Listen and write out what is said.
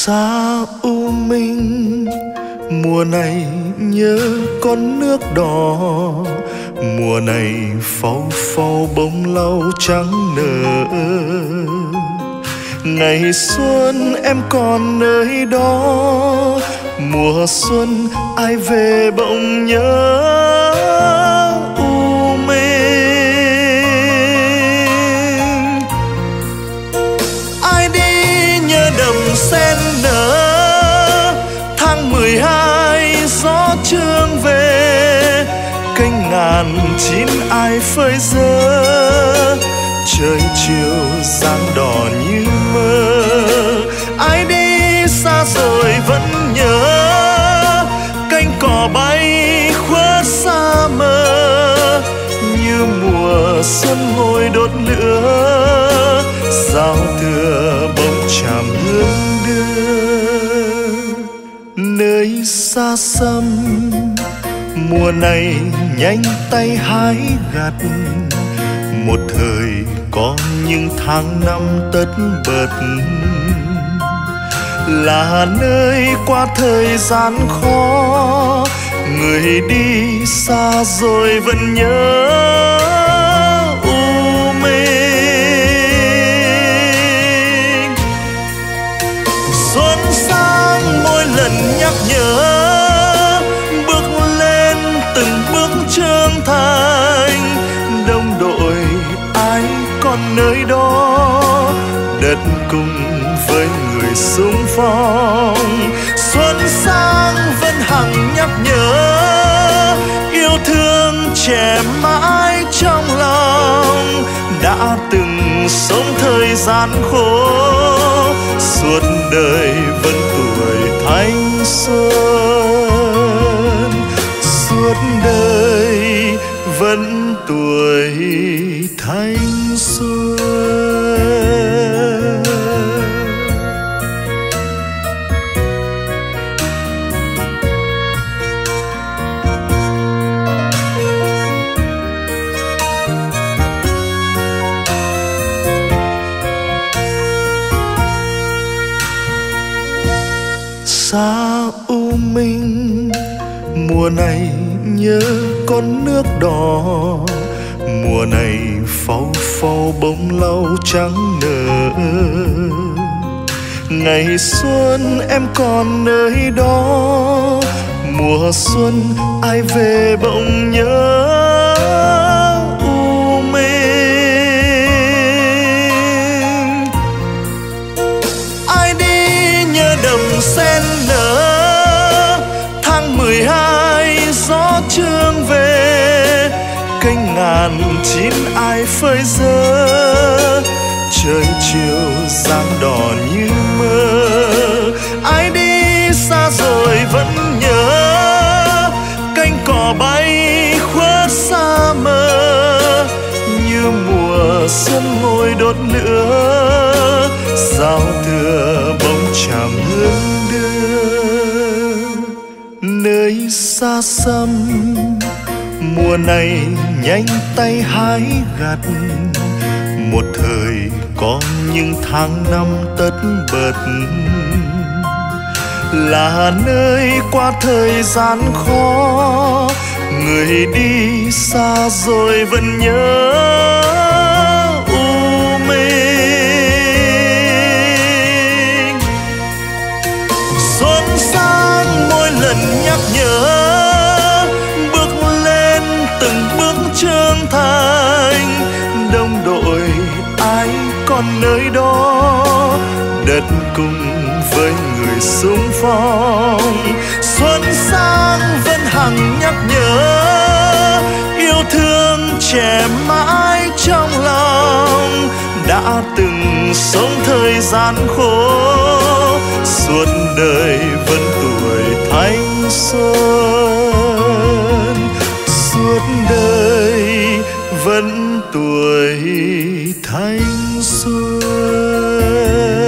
Xa u minh mùa này nhớ con nước đỏ, mùa này phau phau bông lau trắng nở. Ngày xuân em còn nơi đó, mùa xuân ai về bỗng nhớ u minh. Ai đi nhớ đầm sen nở, tháng 12 gió trương về, kênh ngàn chín ai phơi dơ, trời chiều dáng đỏ như mơ. Ai đi xa rồi vẫn nhớ, cánh cỏ bay khuất xa mờ, như mùa xuân ngồi đốt lửa, giao thừa bông tràm hương đưa. Nơi xa xăm mùa này nhanh tay hái gặt, một thời có những tháng năm tất bật, là nơi qua thời gian khó. Người đi xa rồi vẫn nhớ u minh. Xuân sang mỗi lần nhắc nhớ, bước lên từng bước trưởng thành. Đồng đội ai còn nơi đó, đất cùng với người xung phong. Xuân sang vẫn hằng nhắc nhớ, yêu thương trẻ mãi trong lòng, đã từng sống thời gian khổ, suốt đời vẫn tuổi thanh xuân, suốt đời vẫn tuổi thanh xuân. Xa u minh mùa này nhớ con nước đỏ, mùa này phau phau bông lau trắng nở. Ngày xuân em còn nơi đó, mùa xuân ai về bỗng nhớ u minh. Ai đi nhớ đầm sen nở, tháng 12 gió trương về, kênh ngàn chín ai phơi dơ, trời chiều dáng đỏ như mơ. Ai đi xa rồi vẫn nhớ, cánh cỏ bay khuất xa mờ, như mùa xuân ngồi đốt lửa, giao thừa bông tràm hương đưa. Nơi xa xăm mùa này nhanh tay hái gặt, một thời có những tháng năm tất bật, là nơi qua thời gian khó. Người đi xa rồi vẫn nhớ u minh. Xuân sang mỗi lần nhắc nhớ, bước lên từng bước trưởng thành. Đồng đội ai còn nơi đó, đất cùng với người xung phong. Xuân sang vẫn hằng nhắc nhớ, yêu thương trẻ mãi trong lòng, đã từng sống thời gian khổ, suốt đời vẫn tuổi thanh xuân, suốt đời vẫn tuổi thanh xuân.